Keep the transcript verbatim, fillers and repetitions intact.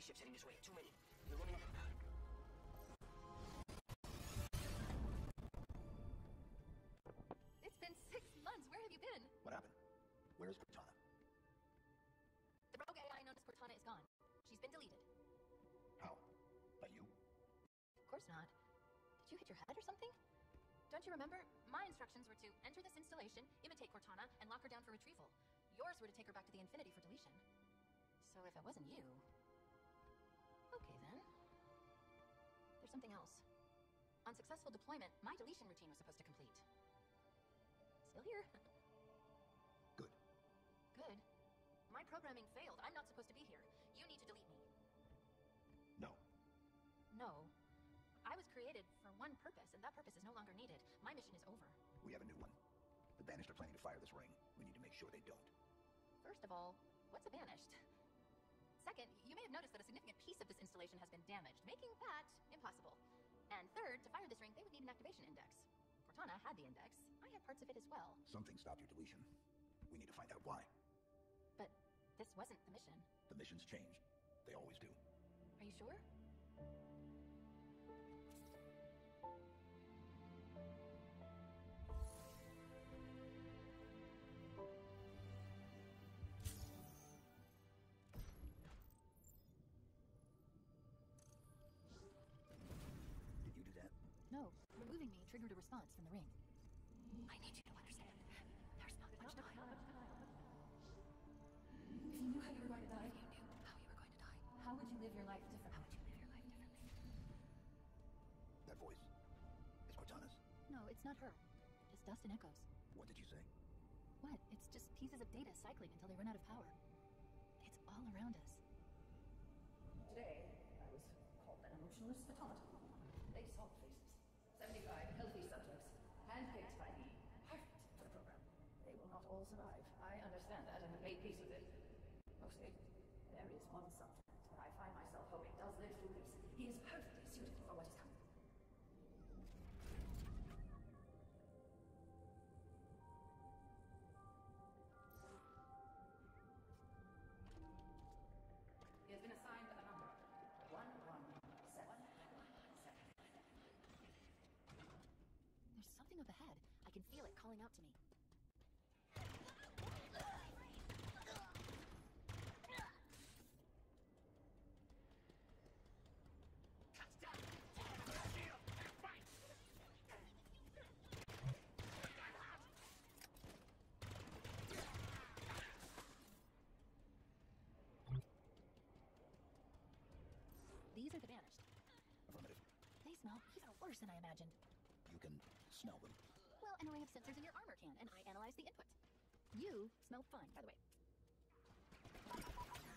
ships heading this way. Too many. They're running out. It's been six months. Where have you been? What happened? Where is Cortana? The rogue A I known as Cortana is gone. She's been deleted. How? By you? Of course not. Did you hit your head or something? Don't you remember? My instructions were to enter this installation, imitate Cortana, and lock her down for retrieval. Yours were to take her back to the Infinity for deletion. So if it wasn't you... Okay then. There's something else. On successful deployment, my deletion routine was supposed to complete. Still here? Good. Good? My programming failed. I'm not supposed to be here. You need to delete me. No. No. I was created for one purpose, and that purpose is no longer needed. My mission is over. We have a new one. The Banished are planning to fire this ring. We need to make sure they don't. First of all, what's a Banished? Second, you may have noticed that a significant piece of this installation has been damaged, making that impossible. And third, to fire this ring, they would need an activation index. Cortana had the index. I had parts of it as well. Something stopped your deletion. We need to find out why. But this wasn't the mission. The missions changed. They always do. Are you sure? Did you do that? No. Removing me triggered a response from the ring. I need you to understand. There's not much time. If you knew how you were going to die, If you knew how you were going to die, how would you live your life differently? how would you live your life differently? That voice is Cortana's. No, it's not her. Just dust and echoes. What did you say? What? It's just pieces of data cycling until they run out of power. It's all around us. Today, I was called an emotionless automaton. They solved faces. seventy-five healthy subjects, handpicked by me, perfect for the program. They will not all survive. I understand that and have made peace with it. Mostly, there is one subject that I find myself hoping does live through this. He is perfectly suited for what is coming. He has been assigned a number. one one seven. There's something up ahead. I can feel it calling out to me. These are the Banished. Affirmative. They smell even worse than I imagined. You can smell them. Well, an array of sensors in your armor can, and I analyze the input. You smell fine, by the way.